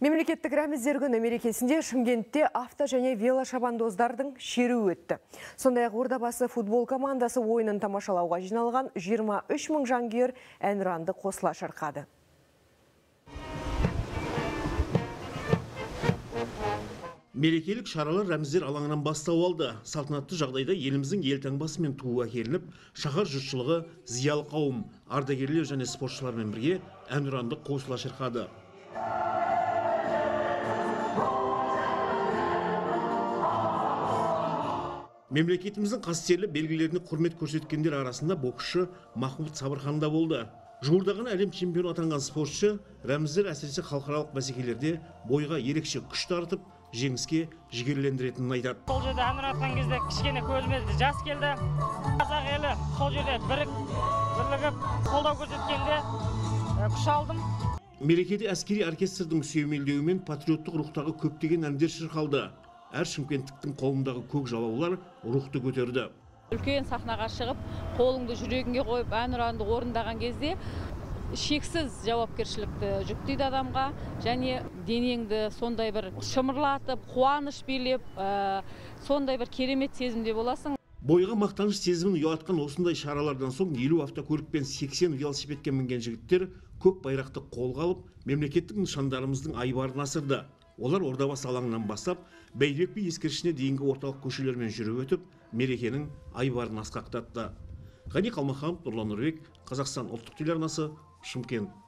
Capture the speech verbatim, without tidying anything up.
Мемлекеттік рәміздер күні мерекесінде Шымкентте авто және велошабандоздардың шеруі өтті. Сондай-ақ Ордабасы футбол командасы ойынын тамашалауға жиналған жиырма үш мың жанкүйер әнұранды қосыла шырқады. Мерекелік шаралар рәміздер алаңынан бастау алды. Салтанатты жағдайда еліміздің елтаңбасы мен туы әкелініп, шаһар жұртшылығы, зиялы қауым, ардагерлер және спортшылармен бірге әнұранды қосыла шырқады. Мемлекетіміздің қастерлі белгілеріне құрмет көрсеткендер арасында боксшы Махмуд Сабырхан да болды. Жуырдаған әлем чемпионы атанған спортшы рәміздер әсіресе халықаралық бәсекелерде бойға ерекше күш тартып, жеңіске жігерлендіретінін айтады. Сол жерде әнұран атқан кезде кішкене көзіме жас келді. Қазақ елі сол жерде бірігіп, қолдау көрсеткенде күш алдым. Мерекеде әскери оркестрдің сүйемелдеуімен патриоттық рухтағы көптеген әндер шырқалды. Әр шымкенттіктің қолындағы көк жалаулар рухты көтерді. Үлкен сахнаға шығып, қолыңды жүрегіңе қойып, әнұранды орындаған кезде шексіз жауапкершілікті жүктейді адамға, және денеңді сондай бір шымырлатып, қуаныш билеп, сондай бір керемет сезімде боласың. Бойға мақтаныш сезімін ұялатқан осындай шаралардан соң елу автокөлік пен сексен велосипедке мінген жігіттер көк байрақты қолға алып, мемлекеттік нышандарымыздың айбарын асырды. Олар Ордабасы алаңынан бастап, Бәйдібек би ескерткішіне дейінгі орталық көшелермен жүріп өтіп, мерекенің айбарын асқақтатты. Ғани Қалмаханов, Нұрлан Нұрбек, Қазақстан ұлттық телеарнасы, Шымкент.